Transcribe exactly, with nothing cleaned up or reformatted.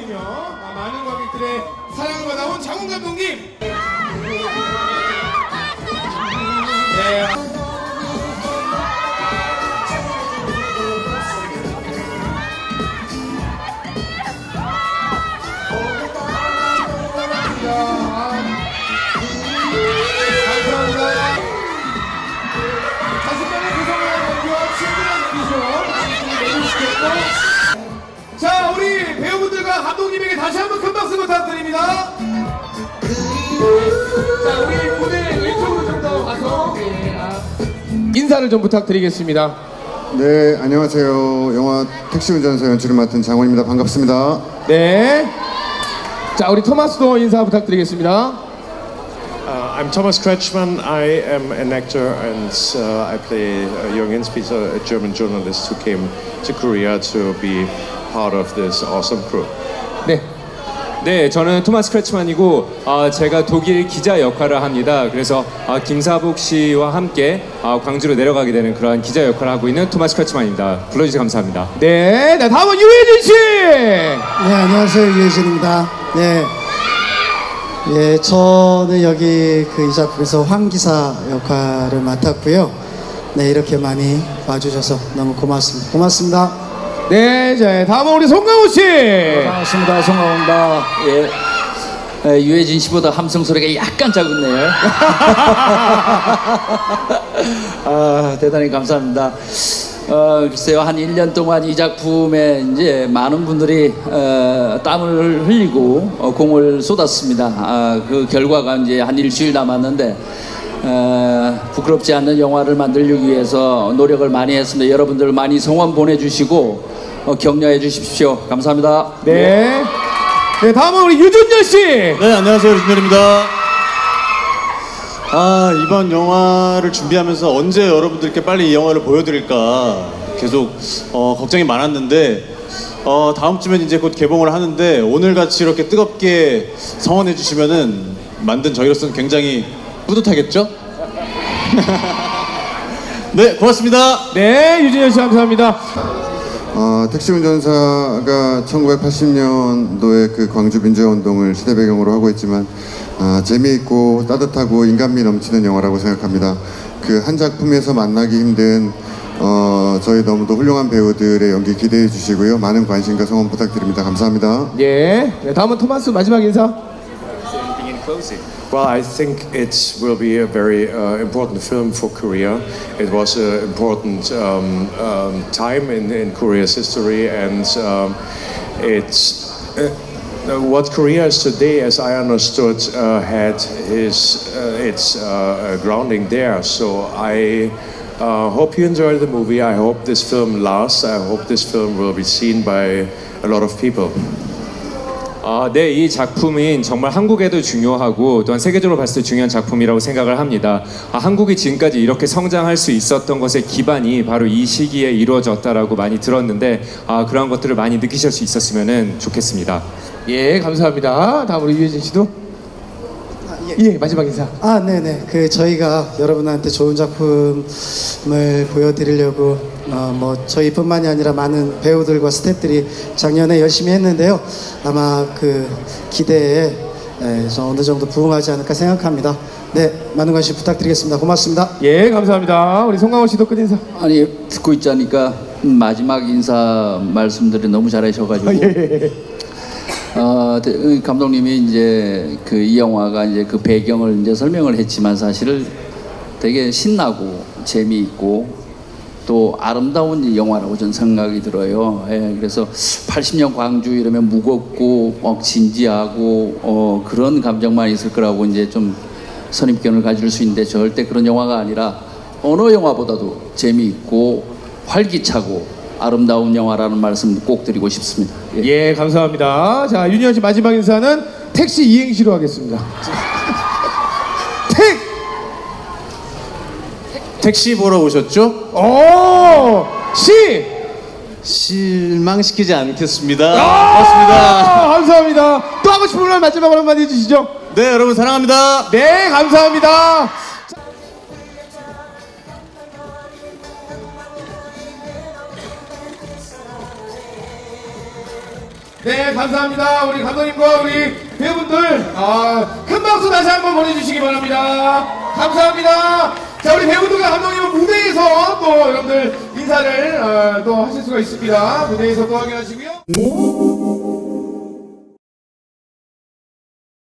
주시며 아, 많은 관객들의 사랑을 받아온 장훈 감독님. 네. 자, 우리 배우분들과 감독님에게 다시 한번 큰 박수 부탁드립니다. 자, 우리 무대 왼쪽으로 좀 더 가서 네, 아, 인사를 좀 부탁드리겠습니다. 네, 안녕하세요. 영화 택시운전사 연출을 맡은 장훈입니다. 반갑습니다. 네. 자, 우리 토마스도 인사 부탁드리겠습니다. Uh, I'm Thomas Kretschmann. I am an actor and uh, I play uh, Jürgen Hinzpeter, a German journalist who came to Korea to be part of this awesome crew. 네, 네, 저는 토마스 크레츠만이고 어, 제가 독일 기자 역할을 합니다. 그래서 어, 김사복 씨와 함께 어, 광주로 내려가게 되는 그런 기자 역할을 하고 있는 토마스 크레츠만입니다. 불러주셔서 감사합니다. 네, 네, 다음은 유해진 씨. 네, 안녕하세요, 유해진입니다. 네. 예, 저는 여기 그 이 작품에서 황기사 역할을 맡았고요. 네, 이렇게 많이 봐주셔서 너무 고맙습니다. 고맙습니다. 네, 자, 다음은 우리 송강호 씨. 네, 반갑습니다. 송강호입니다. 예. 예, 유해진 씨보다 함성 소리가 약간 작았네요. 아, 대단히 감사합니다. 어, 글쎄요, 한 일 년 동안 이 작품에 이제 많은 분들이 어, 땀을 흘리고 어, 공을 쏟았습니다. 아, 그 결과가 이제 한 일주일 남았는데 어, 부끄럽지 않는 영화를 만들기 위해서 노력을 많이 했습니다. 여러분들 많이 성원 보내주시고 어, 격려해 주십시오. 감사합니다. 네. 네, 다음은 우리 유준열 씨. 네, 안녕하세요, 유준열입니다. 아, 이번 영화를 준비하면서 언제 여러분들께 빨리 이 영화를 보여드릴까 계속 어, 걱정이 많았는데 어, 다음 주면 이제 곧 개봉을 하는데 오늘같이 이렇게 뜨겁게 성원해 주시면은 만든 저희로서는 굉장히 뿌듯하겠죠? 네, 고맙습니다. 네, 유준열 씨 감사합니다. 어, 택시운전사가 천구백팔십 년도에 그 광주 민주화운동을 시대 배경으로 하고 있지만 아, 재미있고 따뜻하고 인간미 넘치는 영화라고 생각합니다. 그 한 작품에서 만나기 힘든 어, 저희 너무도 훌륭한 배우들의 연기 기대해 주시고요. 많은 관심과 성원 부탁드립니다. 감사합니다. 예. 네, 다음은 토마스 마지막 인사. Well, I think it will be a very uh, important film for Korea. It was an important um, um, time in, in Korea's history, and um, it's uh, what Korea is today, as I understood, uh, had his uh, its uh, grounding there. So I uh, hope you enjoy the movie. I hope this film lasts. I hope this film will be seen by a lot of people. 아, 네, 이 작품은 정말 한국에도 중요하고 또한 세계적으로 봤을 때 중요한 작품이라고 생각을 합니다. 아, 한국이 지금까지 이렇게 성장할 수 있었던 것의 기반이 바로 이 시기에 이루어졌다라고 많이 들었는데 아, 그런 것들을 많이 느끼실 수 있었으면 좋겠습니다. 예, 감사합니다. 다음 우리 유해진 씨도. 아, 예. 예, 마지막 인사. 아, 네네. 그 저희가 여러분한테 좋은 작품을 보여드리려고 어, 뭐 저희뿐만이 아니라 많은 배우들과 스태프들이 작년에 열심히 했는데요. 아마 그 기대에 예, 저 어느 정도 부응하지 않을까 생각합니다. 네, 많은 관심 부탁드리겠습니다. 고맙습니다. 예, 감사합니다. 우리 송강호 씨도 끝 인사. 아니, 듣고 있자니까 마지막 인사 말씀들이 너무 잘하셔가지고. 예. 어, 감독님이 이제 그 이 영화가 이제 그 배경을 이제 설명을 했지만 사실 되게 신나고 재미있고 또 아름다운 영화라고 저는 생각이 들어요. 예, 그래서 팔십 년 광주 이러면 무겁고 막 진지하고 어, 그런 감정만 있을 거라고 이제 좀 선입견을 가질 수 있는데 절대 그런 영화가 아니라 어느 영화보다도 재미있고 활기차고 아름다운 영화라는 말씀 꼭 드리고 싶습니다. 예, 예 감사합니다. 자, 윤희원 씨 마지막 인사는 택시 이행시로 하겠습니다. 택! 택시 보러 오셨죠? 오! 시! 실망시키지 않겠습니다. 아 고맙습니다. 감사합니다. 또 하고 싶은 말 마지막으로 한마디 해주시죠. 네, 여러분 사랑합니다. 네, 감사합니다. 네, 감사합니다. 우리 감독님과 우리 배우분들, 아, 큰 박수 다시 한번 보내주시기 바랍니다. 감사합니다. 자, 우리 배우들과 감독님은 무대에서 또 여러분들 인사를 어, 또 하실 수가 있습니다. 무대에서 또 확인하시고요.